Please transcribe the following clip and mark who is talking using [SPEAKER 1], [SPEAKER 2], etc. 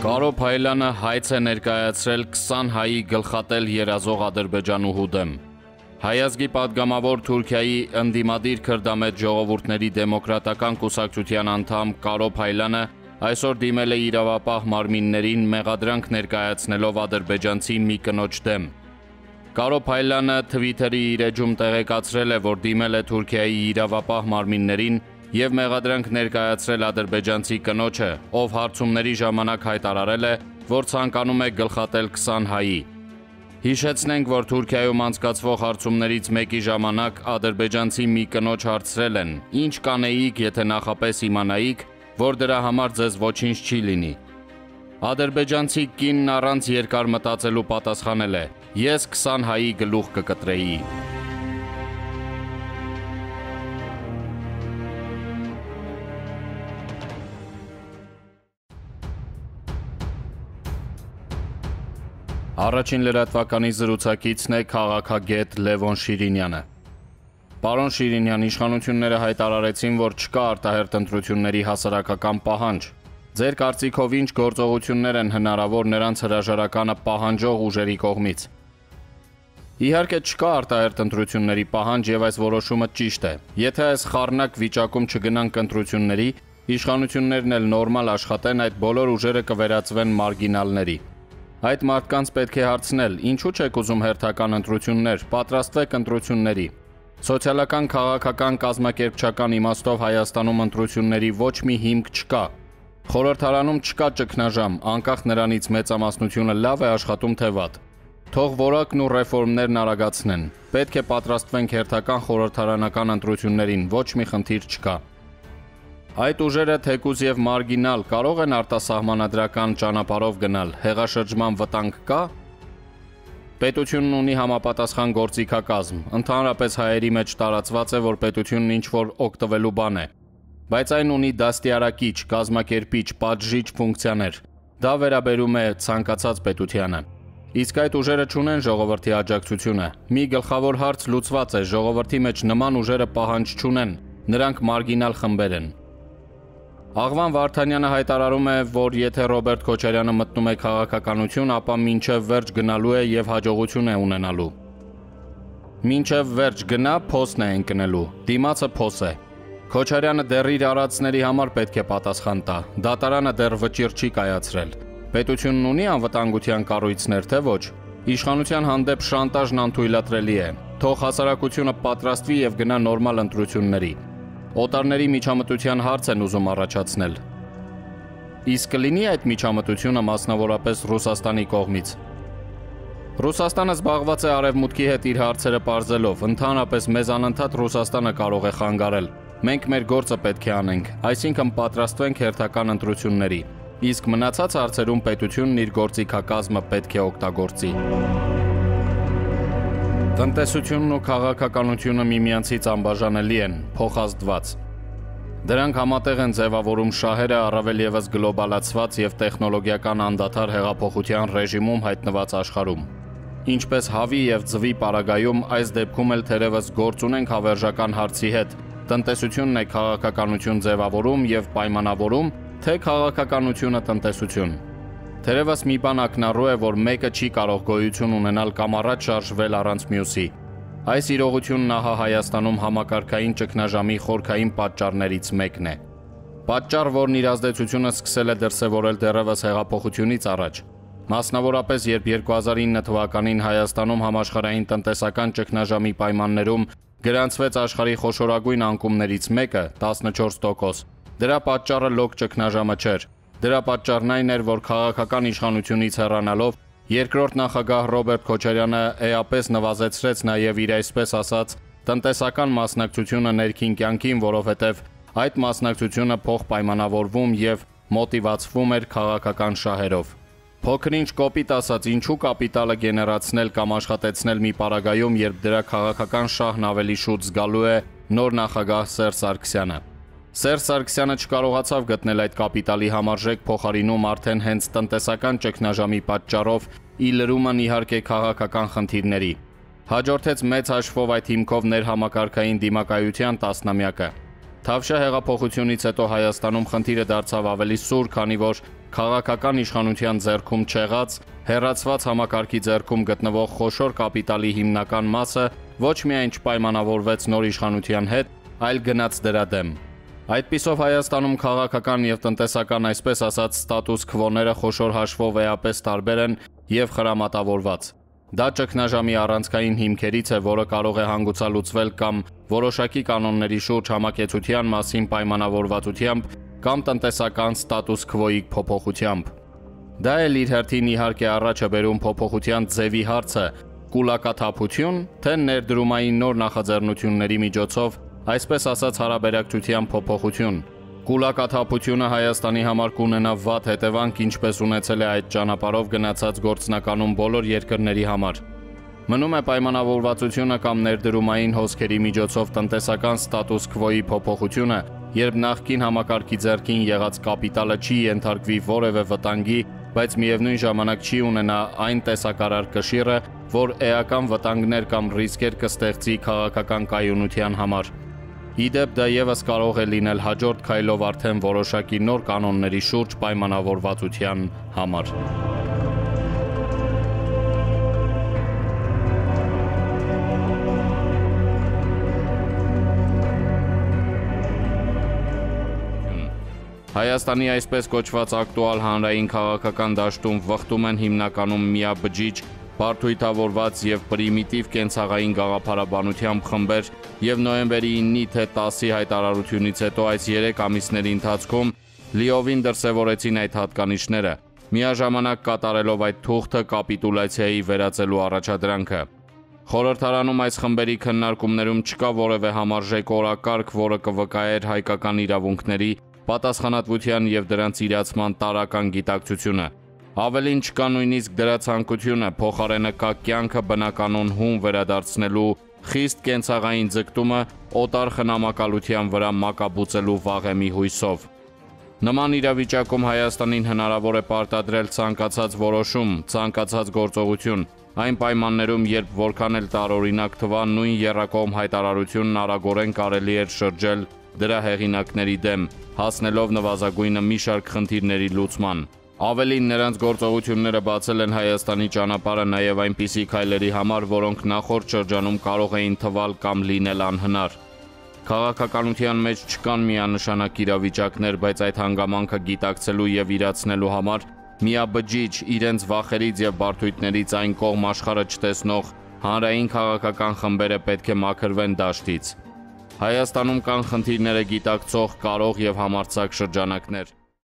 [SPEAKER 1] ԿԱՐՈ Փայլանը հայց է ներկայացրել 20 հայի գլխատել երազող ադրբեջանուհու դեմ։ Հայազգի падգամավոր Թուրքիայի ընդդիմադիր քրդամետ ժողովուրդների դեմոկրատական կուսակցության անդամ ԿԱՐΟ Փայլանը այսօր դիմել է իրավապահ մարմիններին մեղադրանք ներկայացնելով ադրբեջանցի մի կնոջ դեմ։ ԿԱՐΟ Փայլանը Twitter-ի իր էջում տեղեկացրել է, որ դիմել է Թուրքիայի իրավապահ մարմիններին և մեղադրանք ներկայացրել ադրբեջանցի կնոջը, ով հարցումների ժամանակ հայտարարել է, որ ցանկանում է գլխատել 20 հայի։ Հիշեցնենք, որ Թուրքիայում անցկացվող հարցումներից մեկի ժամանակ ադրբեջանցի մի կնոջ հարցրել են. «Ինչ կանեիք, եթե նախապես իմանայիք, որ դրա համար ձեզ ոչինչ չի լինի»։ Ադրբեջանցի կինն առանց երկար մտածելու պատասխանել է. «Ես 20 հայի գլուխ կկտրեի»։ Առաջին լրատվականի զրուցակիցն է քաղաքագետ Լևոն Շիրինյանը։ Պարոն Շիրինյան, իշխանությունները հայտարարեցին, որ չկա արտահերթ ընտրությունների հասարակական պահանջ։ Ձեր կարծիքով ինչ գործողություններ են հնարավոր նրանց հրաժարականը պահանջող ուժերի կողմից։ Իհարկե չկա արտահերթ ընտրությունների պահանջ և այս որոշումը ճիշտ է։ Եթե այս խառնակ վիճակում չգնանք ընտրությունների, իշխանություններն էլ նորմալ աշխատեն, այդ բոլոր ուժերը կվերածվեն մարգինալների։ Այդ մարդկանց պետք է հարցնել, ինչու չեք ուզում հերթական ընտրություններ, պատրաստվեք ընտրությունների։ Սոցիալական, քաղաքական, կազմակերպչական իմաստով Հայաստանում ընտրությունների ոչ մի հիմք չկա։ Խորհրդարանում չկա ճգնաժամ, անկախ նրանից մեծամասնությունը լավ է աշխատում թե վատ։ Թող որակն ու ռեֆորմներն արագացնեն։ Պետք է պատրաստվենք հերթական խորհրդարանական ընտրություններին, ոչ մի խնդիր չկա։ Այդ ուժերը թեկուզ և մարգինալ կարող են արտասահմանադրական ճանապարհով գնալ, հեղաշրջման վտանգ կա։ Պետությունն ունի համապատասխան գործիքակազմ, ընդհանրապես հայերի մեջ տարածված է, որ պետությունն ինչ-որ օգտվելու բան է, բայց այն ունի դաստիարակիչ, կազմակերպիչ, պատժիչ ֆունկցիաներ։ Դա վերաբերում է ցանկացած պետությանը։ Իսկ այդ ուժերը չունեն ժողովրդի աջակցությունը։ Մի գլխավոր հարց լուծված է, ժողովրդի մեջ նման ուժերը պահանջ չունեն, նրանք մարգինալ խմբեր են։ Աղվան Վարդանյանը հայտարարում է, որ եթե Ռոբերտ Քոչարյանը մտնում է քաղաքականություն, ապա մինչև վերջ գնալու է և հաջողություն է ունենալու։ Մինչև վերջ գնա, փոսն է ընկնելու, դիմացը փոս է։ Քոչարյանը դեռ իր արածների համար պետք է պատասխան տա, դատարանը դեռ վճիռ չի կայացրել։ Պետությունն ունի անվտանգության կառույցներ, թե ոչ։ Իշխանության հանդեպ շանտաժն անթույլատրելի է։ Թող հասարակությունը պատրաստվի և գնա նորմալ ընտրությունների։ Օտարների միջամտության հարց են ուզում առաջացնել։ Իսկ կլինի այդ միջամտությունը մասնավորապես Ռուսաստանի կողմից։ Ռուսաստանը զբաղված է Արևմուտքի հետ իր հարցերը պարզելով, ընդհանրապես մեզ անընդհատ Ռուսաստանը կարող է խանգարել։ Մենք մեր գործը պետք է անենք, այսինքն պատրաստվենք հերթական ընտրությունների։ Իսկ մնացած հարցերում պետությունն իր գործիքակազմը պետք է օգտագործի։ Տնտեսությունն ու քաղաքականությունը միմյանցից անբաժանելի են, փոխազդված։ Դրանք համատեղ են ձևավորում շահերը առավել ևս գլոբալացված և տեխնոլոգիական անդադար հեղափոխության ռեժիմում հայտնված աշխարհում։ Ինչպես հավի և ձվի պարագայում, այս դեպքում էլ թերևս գործ ունենք հավերժական հարցի հետ, տնտեսությունն է քաղաքականություն ձևավորում և պայմանավորում, թե քաղաքականությունը տնտեսություն։ Թերևս մի բան ակնառու է, որ մեկը չի կարող գոյություն ունենալ կամ առաջ շարժվել առանց մյուսի։ Այս իրողությունն ահա Հայաստանում համակարգային ճգնաժամի խորքային պատճառներից մեկն է։ Պատճառ, որն իր ազդեցությունը սկսել է դրսևորել դեռևս հեղափոխությունից առաջ։ Մասնավորապես, երբ 2009 թվականին Հայաստանում համաշխարհային տնտեսական ճգնաժամի պայմաններում գրանցվեց աշխարհի խոշորագույն անկումներից մեկը 14%, դրա պատճառը լոկ ճգնաժամը չէր։ Դրա պատճառն այն էր, որ քաղաքական իշխանությունից հեռանալով երկրորդ նախագահ Ռոբերտ Քոչարյանը էապես նվազեցրեց նաև իր այսպես ասած տնտեսական մասնակցությունը ներքին կյանքին, որովհետև այդ մասնակցությունը փոխպայմանավորվում և մոտիվացվում էր քաղաքական շահերով։ Փոքր-ինչ կոպիտ ասած, ինչու կապիտալը գեներացնել կամ աշխատեցնել մի պարագայում, երբ դրա քաղաքական շահն ավելի շուտ զգալու է նոր նախագահ Սերժ Սարգսյանը։ Սերժ Սարգսյանը չկարողացավ գտնել այդ կապիտալի համարժեք փոխարինում արդեն հենց տնտեսական ճգնաժամի պատճառով, ի լրումն իհարկե քաղաքական խնդիրների։ Հաջորդեց մեծ հաշվով այդ հիմքով ներհամակարգային դիմակայության տասնամյակը։ Թավշյա հեղափոխությունից հետո Հայաստանում խնդիրը դարձավ ավելի սուր, քանի որ քաղաքական իշխանության ձեռքում չեղած, հեռացված համակարգի ձեռքում գտնվող խոշոր կապիտալի հիմնական մասը ոչ միայն չպայմանավորվեց նոր իշխանության հետ, այլ գնաց դրա դեմ։ Այդպիսով Հայաստանում քաղաքական եւ տնտեսական այսպես ասած ստատուս քվոները խոշոր հաշվով էապես տարբեր են եւ խրամատավորված։ Դա ճգնաժամի առանցքային հիմքերից է, որը կարող է հանգուցալուծվել կամ որոշակի կանոնների շուրջ համակեցության մասին պայմանավորվածությամբ կամ տնտեսական ստատուս քվոյի փոփոխությամբ։ Դա էլ իր հերթին իհարկե առաջ է բերում փոփոխության ձևի հարցը՝ կուլակաթափություն, թե ներդրումային նոր նախաձեռնությունների միջոցով, այսպես ասած հարաբերակցության փոփոխություն։ Կուլակաթափությունը Հայաստանի համար կունենա վատ հետևանք, ինչպես ունեցել է այդ ճանապարհով գնացած գործնականում բոլոր երկրների համար։ Մնում է պայմանավորվածությունը կամ ներդրումային հոսքերի միջոցով տնտեսական ստատուս քվոյի փոփոխությունը, երբ նախկին համակարգի ձեռքին եղած կապիտալը չի ենթարկվի որևէ վտանգի, բայց միևնույն ժամանակ չի ունենա այն տեսակարար կշիռը, որ էական վտանգներ կամ ռիսկեր կստեղծի քաղաքական կայունության համար։ Իդեպ դա եւս կարող է լինել հաջորդ քայլով արդեն որոշակի նոր կանոնների շուրջ պայմանավորվածության համար։ Հայաստանի այսպես կոչված ակտուալ հանրային քաղաքական դաշտում վխտում են հիմնականում միաբջիջ, բարդույթավորված եւ պրիմիտիվ կենցաղային գաղափարաբանությամբ խմբեր եւ նոյեմբերի 9-ի թե 10-ի հայտարարությունից հետո այս 3 ամիսների ընթացքում լիովին դրսևորեցին այդ հատկանիշները, միաժամանակ կատարելով այդ թուղթը կապիտուլյացիայի վերածելու առաջադրանքը։ Խորհրդարանում այս խմբերի քննարկումներում չկա որևէ համարժեք օրակարգ, որը կվկայեր հայկական իրավունքների, պատասխանատվության եւ դրանց իրացման տարրական գիտակցությունը։ Ավելին չկա նույնիսկ դրա ցանկությունը, փոխարենը կա կյանքը բնականon հուն վերադարձնելու խիստ կենցաղային ձգտումը օտար խնամակալության վրա մակաբուծելու վաղեմի հույսով։ Նման իրավիճակում Հայաստանին հնարավոր է պարտադրել ցանկացած որոշում, ցանկացած գործողություն, այն պայմաններում, երբ որքան էլ տարօրինակ թվա, նույն եռակողմ հայտարարությունն արագորեն կարելի էր շրջել դրա հեղինակների դեմ, հասնելով նվազագույնը մի շարք խնդիրների լուծման։ Ավելին, նրանց գործողությունները բացել են Հայաստանի ճանապարհը նաև այնպիսի քայլերի համար, որոնք նախորդ շրջանում կարող էին թվալ կամ լինել անհնար։ Քաղաքականության մեջ չկան միանշանակ իրավիճակներ, բայց այդ հանգամանքը գիտակցելու եւ իրացնելու համար միաբջիջ, իրենց վախերից եւ բարդույթներից այն կողմ աշխարհը չտեսնող հանրային քաղաքական խմբերը պետք է մաքրվեն դաշտից։ Հայաստանում կան խնդիրները գիտակցող կարող եւ համարձակ շրջանակներ։